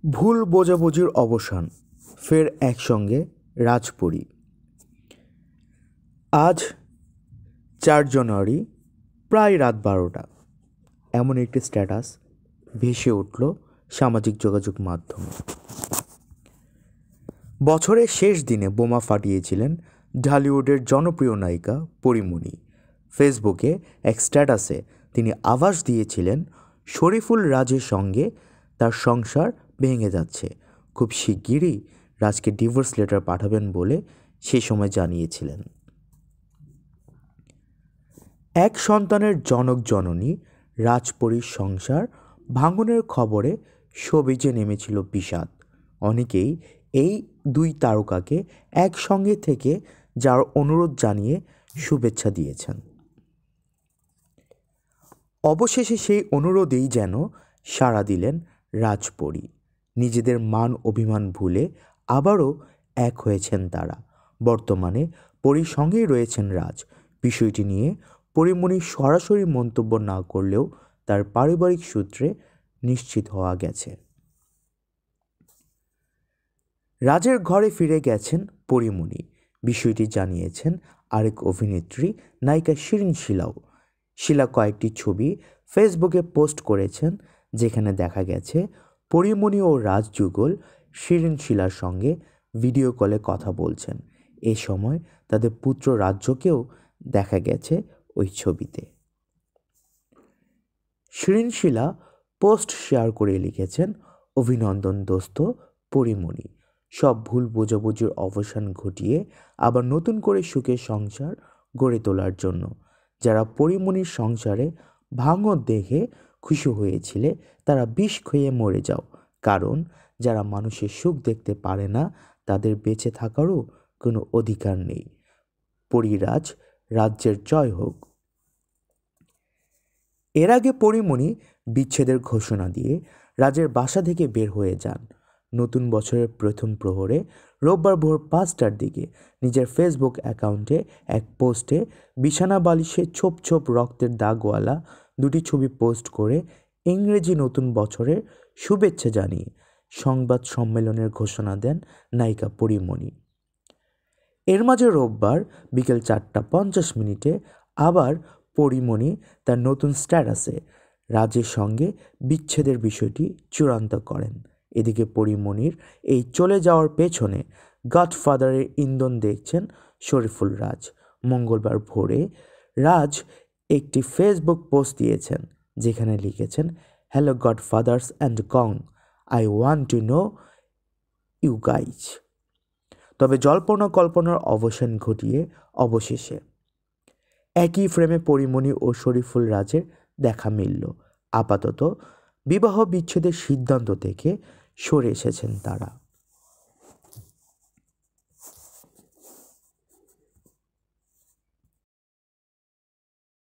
ভুল বোঝাবুঝির অবসান, ফের একসঙ্গে রাজপুরী। আজ 4 জানুয়ারি প্রায় রাত 12টা এমন একটি স্ট্যাটাস ভেসে উঠল সামাজিক যোগাযোগ মাধ্যমে। বছরের শেষ দিনে বোমা ফাটিয়েছিলেন ঢালিউডের জনপ্রিয় নায়িকা পরীমণি। ফেসবুকে এক স্ট্যাটাসে তিনি আভাস দিয়েছিলেন শরীফুল রাজের সঙ্গে তার সংসার ভেঙে যাচ্ছে, খুব শিগগিরই রাজকে ডিভোর্স লেটার পাঠাবেন বলে সে সময় জানিয়েছিলেন। এক সন্তানের জনক জননী রাজপরীর সংসার ভাঙনের খবরে শোবিজে নেমেছিল বিষাদ। অনেকেই এই দুই তারকাকে একসঙ্গে থেকে যার অনুরোধ জানিয়ে শুভেচ্ছা দিয়েছেন। অবশেষে সেই অনুরোধেই যেন সাড়া দিলেন রাজপরী। নিজেদের মান অভিমান ভুলে আবারও এক হয়েছেন তারা। বর্তমানে পরীর সঙ্গেই রয়েছেন রাজ। বিষয়টি নিয়ে পরীমণি সরাসরি মন্তব্য না করলেও তার পারিবারিক সূত্রে নিশ্চিত হওয়া গেছে। রাজের ঘরে ফিরে গেছেন পরীমণি। বিষয়টি জানিয়েছেন আরেক অভিনেত্রী নায়িকা শিরিন শিলাও। শিলা কয়েকটি ছবি ফেসবুকে পোস্ট করেছেন, যেখানে দেখা গেছে পরীমণি ও রাজ যুগল শিরিন শিলার সঙ্গে ভিডিও কলে কথা বলছেন। এ সময় তাদের পুত্র রাজ্যকেও দেখা গেছে ওই ছবিতে। শিরিন শিলা পোস্ট শেয়ার করে লিখেছেন, অভিনন্দন দোস্ত পরীমণি, সব ভুল বোঝাবুঝির অবসান ঘটিয়ে আবার নতুন করে সুখের সংসার গড়ে তোলার জন্য। যারা পরীমণির সংসারে ভাঙন দেখে খুশি হয়েছিলে তারা বিষ খেয়ে মরে যাও, কারণ যারা মানুষের সুখ দেখতে পারে না তাদের বেঁচে থাকারও কোনো অধিকার নেই। পরীরাজ রাজ্যের জয় হোক। এর আগে পরীমণি বিচ্ছেদের ঘোষণা দিয়ে রাজের বাসা থেকে বের হয়ে যান। নতুন বছরের প্রথম প্রহরে রোববার ভোর 5টার দিকে নিজের ফেসবুক অ্যাকাউন্টে এক পোস্টে বিছানা বালিশে ছোপ ছোপ রক্তের দাগওয়ালা দুটি ছবি পোস্ট করে ইংরেজি নতুন বছরের শুভেচ্ছা জানিয়ে সংবাদ সম্মেলনের ঘোষণা দেন নায়িকা পরীমণি। এর মাঝে রোববার বিকেল 4:50 আবার পরীমণি তার নতুন স্ট্যাটাসে রাজের সঙ্গে বিচ্ছেদের বিষয়টি চূড়ান্ত করেন। এদিকে পরীমণির এই চলে যাওয়ার পেছনে গডফাদারের ইন্ধন দেখছেন শরীফুল রাজ। মঙ্গলবার ভোরে রাজ একটি ফেসবুক পোস্ট দিয়েছেন, যেখানে লিখেছেন, hello godfathers and Kong, I want to know you guys. তবে জল্পনা কল্পনার অবসান ঘটিয়ে অবশেষে একই ফ্রেমে পরীমণি ও শরীফুল রাজের দেখা মিলল। আপাতত বিবাহ বিচ্ছেদের সিদ্ধান্ত থেকে সরে এসেছেন তারা।